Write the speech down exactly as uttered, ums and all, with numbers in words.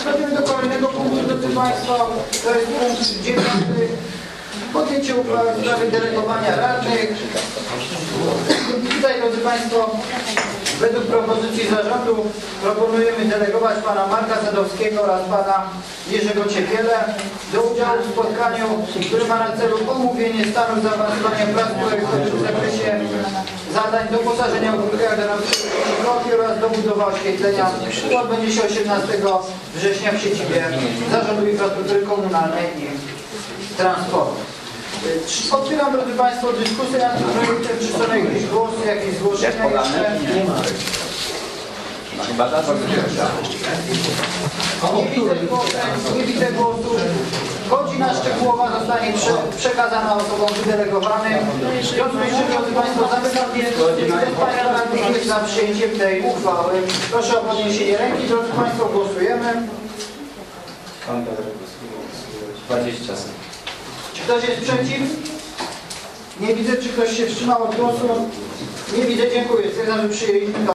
Przechodzimy do kolejnego punktu, drodzy Państwo. To jest punkt dziewiąty. Podjęcie uchwały w sprawie delegowania radnych. I tutaj, drodzy Państwo, według propozycji zarządu proponujemy delegować pana Marka Sadowskiego oraz pana Jerzego Ciepielę do udziału w spotkaniu, które ma na celu omówienie stanu zaawansowania prac projektowych w zakresie zadań doposażenia budynku do oraz dobudowa oświetlenia. Odbędzie się osiemnastego września w siedzibie Zarządu Infrastruktury Komunalnej i Transportu. Otwieram, drodzy Państwo, dyskusję nad tym projektem. Czy są jakieś głosy, jakieś zgłoszenia jeszcze? Nie widzę głosów. Nie widzę głosów. Godzina szczegółowa zostanie prze, przekazana osobom wydelegowanym. W związku z czym, drodzy Państwo, zamykam dyskusję. Kto z Państwa radnych jest za przyjęciem tej uchwały? Proszę o podniesienie ręki. Drodzy Państwo, głosujemy. dwadzieścia. Czy ktoś jest przeciw? Nie widzę. Czy ktoś się wstrzymał od głosu? Nie widzę. Dziękuję. Stwierdzam, że przyjęliśmy to.